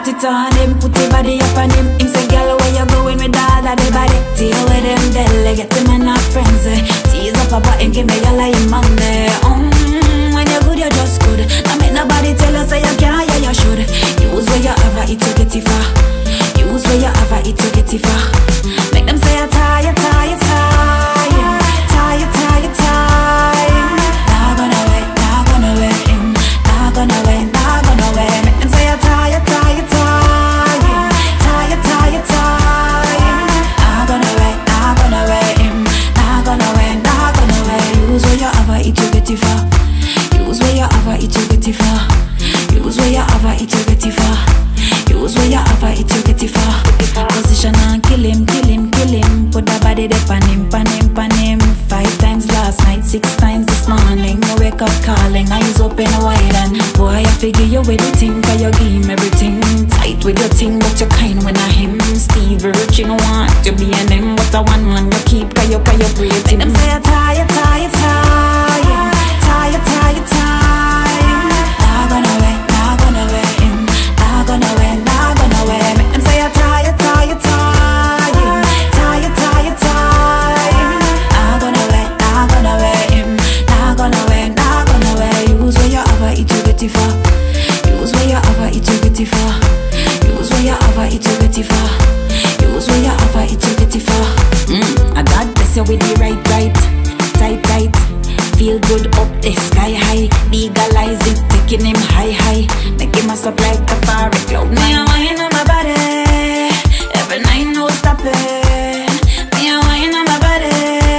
put it on him, put your body up on him. Him say, girl, where you going with all of the body? Deal with him, delegate him and not friends. Tease up about him, give me all of him on there. When you're good, you're just good. I make nobody tell us say you can't, yeah, you should. Use where you ever eat to get it far. Use where you ever eat to get it far. Make them say you're tired, tired, tired. Tired, tired, tired. Not gonna wait, not gonna wait. Not gonna wait, not gonna wait. Make them say you're tired, tired, tired. Tired, tired, tired. Not gonna wait, not gonna wait. Not gonna wait, not gonna wait. Use where you ever eat to get it far. Use where you ever eat to get it far. Use where you ever eat to get it far. Use where you ever eat to get it far. Position and kill him, kill him, kill him. Put the body there pan him, pan him, pan him. 5 times last night, 6 times this morning. You wake up calling, eyes open wide. And boy, I figure you with the thing, cause you give him everything. Tight with your thing, but you kind when I him. Steve Rich, you want to be an him. But I want man you keep, cause you breathing. Them say you're tired, tired, tired. Tired, tired, tired. Not gonna wait, not gonna wait. Not gonna wait, not gonna wait. Make them say you're tired, tired, tired. Tired, tired, tired. Not gonna wait, not gonna wait. Not gonna wait, not gonna wait. Use where you ever eat to get it far. Use where you ever eat to get it far. Use where you ever eat to get it far. Use where you ever eat to get it far. I God bless you with the right, tight, tight. Feel good up the sky high. Legalize it, taking him high, high. Make him a up like a fairy cloud. Me a wine on my body, every night no stopping. Me a wine on my body,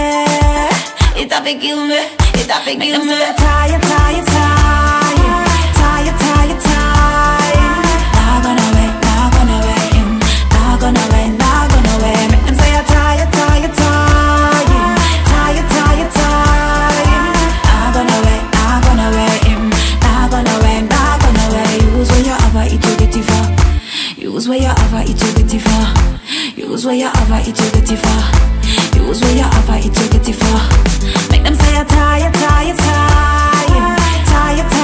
it a big kill me, it a big kill me. Tired, tired, tired. Tired, tired, tired. Not gonna wait, not gonna wait. Not gonna wait, not gonna wait. Make them say you're tired, tired, tired. Tired, tired, tired. Not gonna wait, not gonna wait. Not gonna wait, not gonna wait. Use where you ever eat to get it far. Use where you ever eat to get it far. Use where you ever eat to get it far. Use where you ever eat to get it far. Make them say you're tired, tired, tired. Tired, tired.